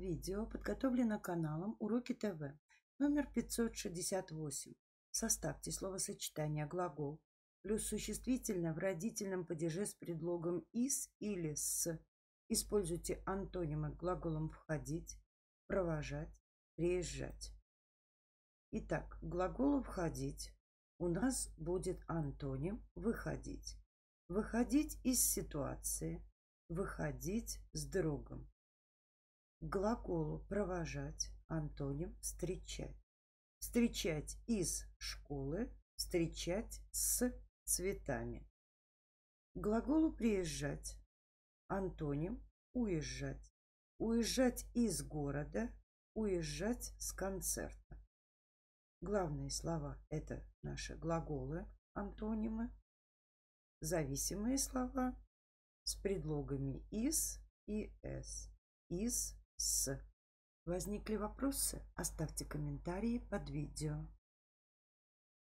Видео подготовлено каналом Уроки ТВ, номер 568. Составьте словосочетание глагол плюс существительное в родительном падеже с предлогом «из» или «с». Используйте антонимы к глаголам «входить», «провожать», «приезжать». Итак, к глаголу «входить» у нас будет антоним «выходить». Выходить из ситуации, выходить с другом. К глаголу «провожать» антоним «встречать». Встречать из школы, встречать с цветами. К глаголу «приезжать» антоним «уезжать». Уезжать из города, уезжать с концерта. Главные слова – это наши глаголы, антонимы. Зависимые слова с предлогами «из» и «с». «Из», «с». Возникли вопросы? Оставьте комментарии под видео.